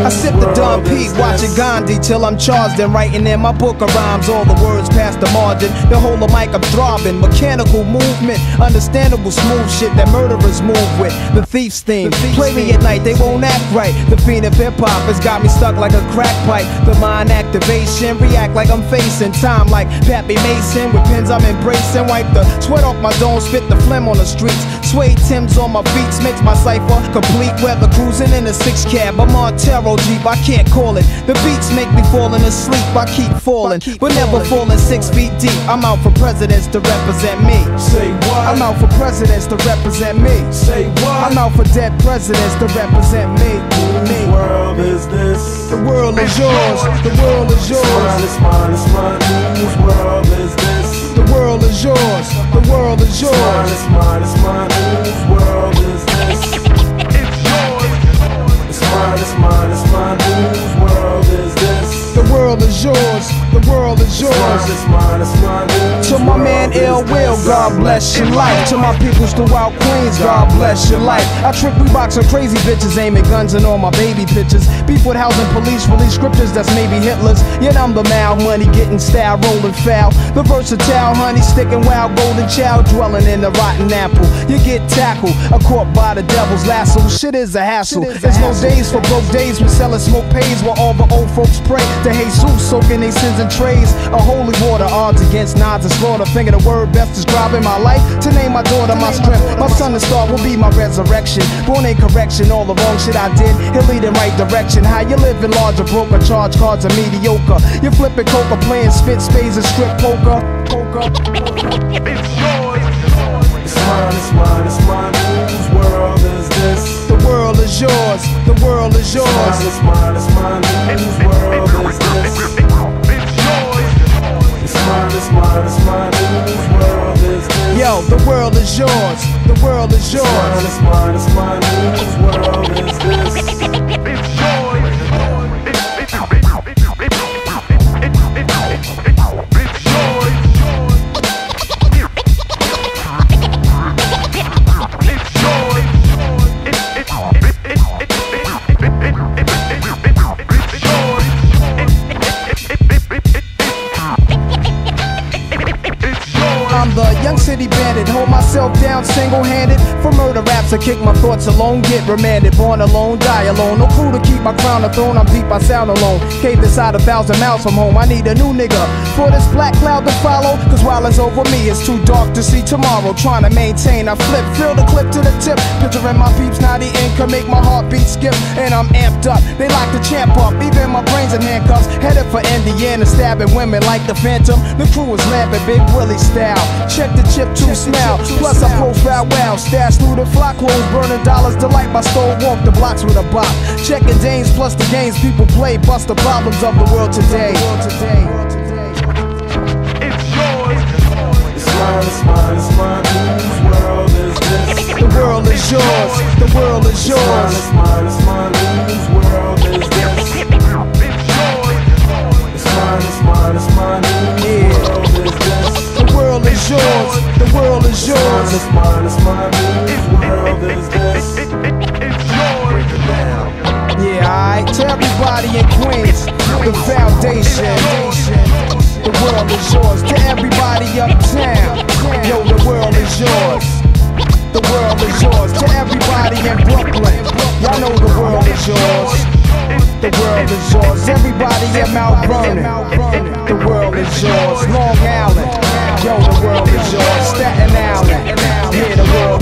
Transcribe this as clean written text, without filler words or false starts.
I sip the Don P, watching Gandhi till I'm charged and writing in my book of rhymes. All the words past the margin, the whole of mic I'm throbbing. Mechanical movement, understandable smooth shit that murderers move with. The thief's theme, play me at night, they won't act right. The fiend of hip hop has got me stuck like a crack pipe. The mind activation, react like I'm facing time like Pappy Mason. With pins I'm embracing, wipe the sweat off my dome, spit the phlegm on the streets. Suede Timbs on my beats makes my cipher complete. Weather cruising in a 6 cab, I'm on Taro Jeep, I can't call it. The beats make me falling asleep, I keep falling, but never falling 6 feet deep. I'm out for presidents to represent me. Say what? I'm out for presidents to represent me. Say what? I'm out for dead presidents to represent me. Whose world is this? The world is yours. The world is yours. It's mine, it's mine. Whose world is this? The world is yours. The world is yours. It's mine, it's mine. Whose world is this? It's yours. It's mine, it's mine, it's mine. Whose world is this? The world is yours. The world is yours. It's mine, it's mine. To my man Ill Will, God bless your life. To my peoples throughout Queens, God bless your life. I trick Reeboks on crazy bitches, aiming guns and all my baby pictures. Beef with housing police, release scriptures that's maybe Hitler's. Yet I'm the mal, money getting style, rolling foul. The versatile honey sticking wild, golden child dwelling in the rotten apple. You get tackled, caught by the devil's lasso. Shit is a hassle. There's no days for broke days. We selling smoke pays while all the old folks pray to Jesus, soaking their sins in trays. A holy water, odds against nods and slaughter. Finger the word best describing my life. To name my daughter my strength. My son and star will be my resurrection. Born in correction, all the wrong shit I did, he'll lead in right direction. How you living larger, broker, charge cards are mediocre. You flipping coca, playing spit spades and strip poker. It's yours. It's mine, it's mine, it's mine. Whose world is this? The world is yours. The world is yours. It's mine, it's mine. Whose world is this? It's yours. It's mine, it's mine, it's mine. Whose world is this? Yo, the world is yours. The world is yours. It's mine, it's mine, whose world is this? It's yours. It's yours. I'm the young city bandit, hold myself down single-handed. For murder raps, I kick my thoughts alone, get remanded. Born alone, die alone, no crew to keep my crown a throne. I'm deep, I sound alone. Cave inside 1,000 miles from home. I need a new nigga for this black cloud to follow. Cause while it's over me, it's too dark to see tomorrow. Trying to maintain, I flip, fill the clip to the tip. Picturing my peeps, naughty ink can make my heartbeat skip. And I'm amped up, they lock the champ up. Even my brains in handcuffs, headed for Indiana, stabbing women like the Phantom. The crew is laughing, Big Willie style. Check the chip to smell. Plus I profile well. Stash through the flock clothes, burning dollars. Delight my stole, walk the blocks with a bop. Checking Danes plus the games people play. Bust the problems of the world today. It's yours. It's mine, it's mine, it's mine. Whose world is this? The world is yours. The world is yours. It's mine, it's mine, whose world is this? It's yours. It's mine, it's mine, it's mine. Whose world is this? The world is yours. The world is yours. It's mine, it's mine. Whose world is this? It's yours. Yeah, alright. To everybody in Queens, the foundation. The world is yours. To everybody uptown, yo, the world is yours. The world is yours. To everybody in Brooklyn, y'all know the world is yours. The world is yours. Everybody in Mount Vernon, the world is yours. Long Island, yo, the world is yours. Staten Island, yeah, the world